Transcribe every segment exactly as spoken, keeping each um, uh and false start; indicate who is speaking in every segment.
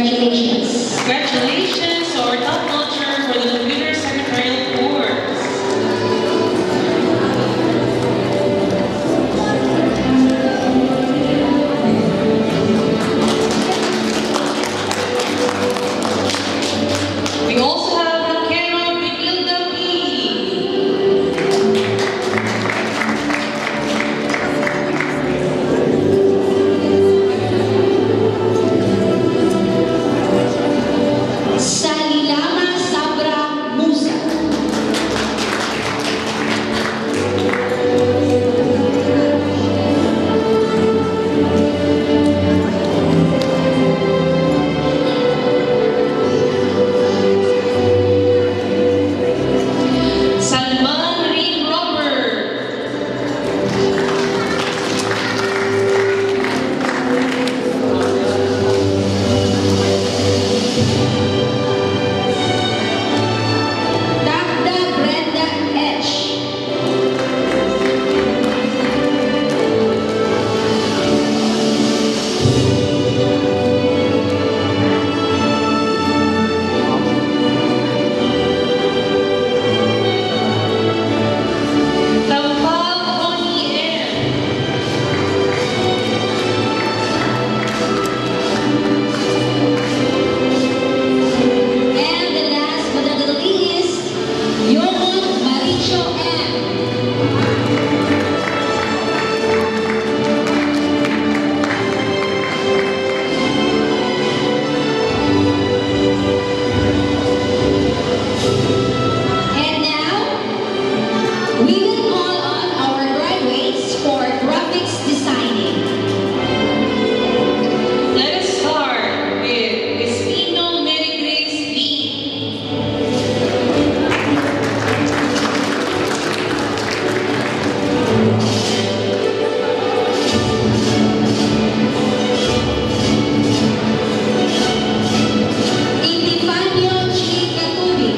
Speaker 1: Congratulations.
Speaker 2: Congratulations to our top notcher for the Computer Secretarial course. We also have Kara Benilda P.
Speaker 1: Salilama Sabra Musa.
Speaker 2: Salman Reed Robert.
Speaker 1: Dagda Brenda H.
Speaker 2: Tampal Connie M.
Speaker 1: And the last but not the least, Yolon Maricho M. And now, we will call on our graduates for graphics designing.
Speaker 2: Let us start with Espino Mary Grace B.
Speaker 1: Epifanio G. Catubi.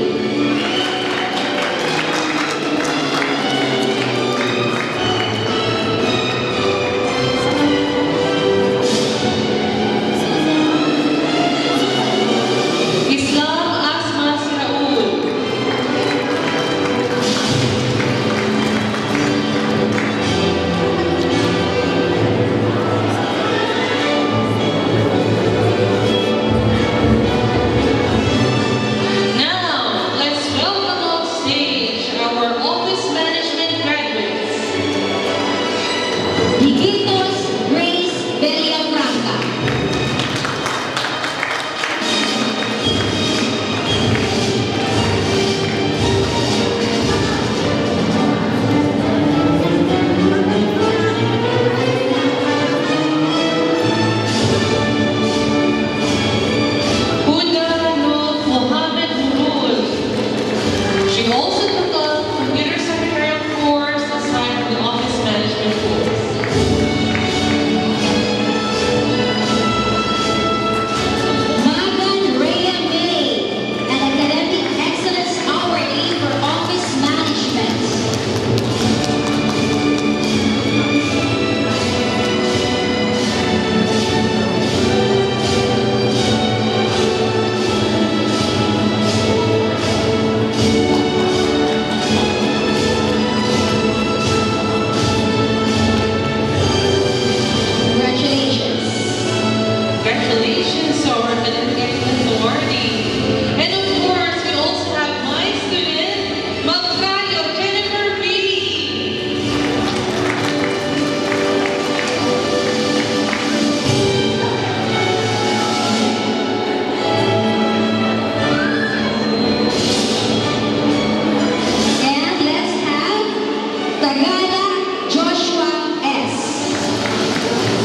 Speaker 2: Islam Asmas Raul. Now, let's welcome on stage our office management graduates.
Speaker 1: Digitos Grace Villafranca.
Speaker 2: Huda Nur Mohammed Nurul. She also took a computer secretarial course aside from the office management course.
Speaker 1: Magan Rhea May, an Academic Excellence Awardee for Office Management. Congratulations.
Speaker 2: Congratulations to our academic excellence awardee. And of course, we also have my student, Magkayo Jennifer B.
Speaker 1: And let's have Tagala Joshua S.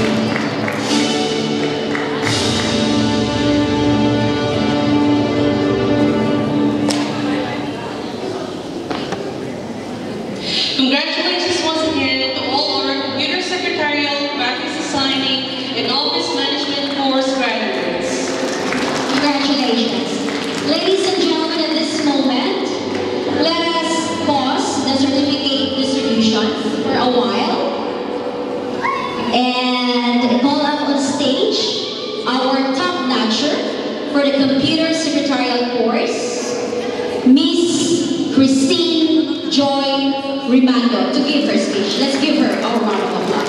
Speaker 2: Congratulations once again to all our computer secretarial, graphics designing, and office management course graduates.
Speaker 1: Congratulations. Ladies and gentlemen, at this moment, let us pause the certificate distribution for a while and call up on stage our top-notcher for the Computer Secretarial course, Miss Christine Joy Rimando, to give her speech. Let's give her a round of applause.